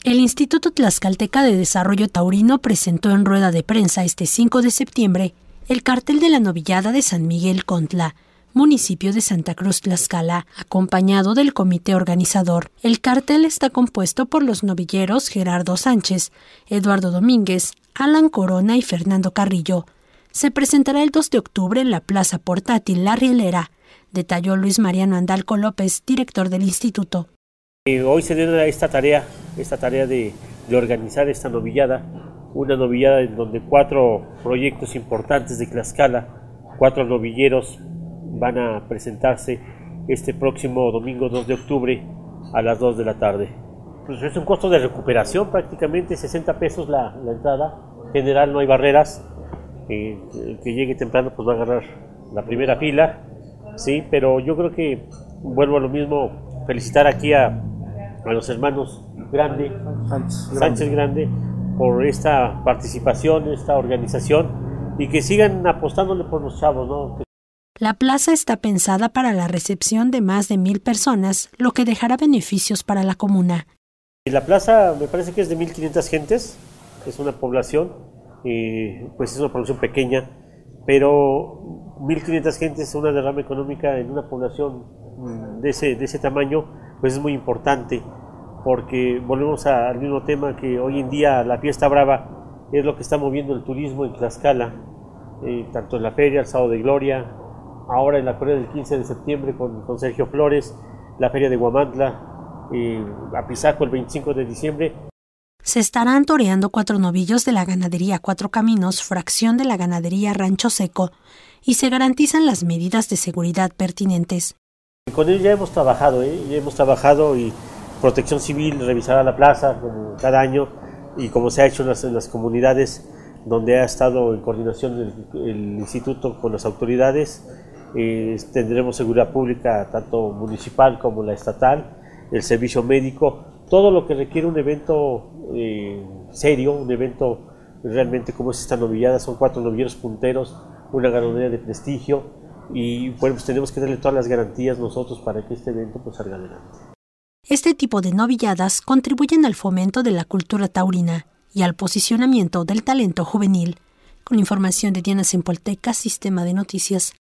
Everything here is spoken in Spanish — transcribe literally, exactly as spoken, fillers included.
El Instituto Tlaxcalteca de Desarrollo Taurino presentó en rueda de prensa este cinco de septiembre el cartel de la novillada de San Miguel Contla, municipio de Santa Cruz Tlaxcala, acompañado del comité organizador. El cartel está compuesto por los novilleros Gerardo Sánchez, Eduardo Domínguez, Alan Corona y Fernando Carrillo. Se presentará el dos de octubre en la Plaza Portátil La Rielera, detalló Luis Mariano Andalco López, director del instituto. Hoy se dio esta tarea, esta tarea de, de organizar esta novillada, una novillada en donde cuatro proyectos importantes de Tlaxcala, cuatro novilleros van a presentarse este próximo domingo dos de octubre a las dos de la tarde. Pues es un costo de recuperación, prácticamente sesenta pesos la, la entrada, en general no hay barreras, eh, el que llegue temprano pues va a agarrar la primera fila, sí, pero yo creo que vuelvo a lo mismo, felicitar aquí a, a los hermanos Grande, Sánchez, Sánchez Grande, por esta participación, esta organización, y que sigan apostándole por los chavos, ¿no? La plaza está pensada para la recepción de más de mil personas, lo que dejará beneficios para la comuna. La plaza me parece que es de mil quinientas gentes, es una población, eh, pues es una población pequeña, pero mil quinientas gentes, una derrama económica en una población de ese, de ese tamaño, pues es muy importante, porque volvemos a, al mismo tema que hoy en día la fiesta brava es lo que está moviendo el turismo en Tlaxcala, eh, tanto en la feria, el Sábado de Gloria, ahora en la feria del quince de septiembre con, con Sergio Flores, la feria de Huamantla, eh, Apizaco el veinticinco de diciembre. Se estarán toreando cuatro novillos de la ganadería Cuatro Caminos, fracción de la ganadería Rancho Seco, y se garantizan las medidas de seguridad pertinentes. Con ellos ya hemos trabajado, ¿eh? ya hemos trabajado y Protección Civil revisará la plaza como cada año y como se ha hecho en las, en las comunidades donde ha estado en coordinación el, el instituto con las autoridades. Eh, tendremos seguridad pública tanto municipal como la estatal, el servicio médico, todo lo que requiere un evento eh, serio, un evento realmente como es esta novillada. Son cuatro novilleros punteros, una ganadería de prestigio y bueno, pues tenemos que darle todas las garantías nosotros para que este evento pues salga adelante. Este tipo de novilladas contribuyen al fomento de la cultura taurina y al posicionamiento del talento juvenil. Con información de Diana Sempolteca, Sistema de Noticias.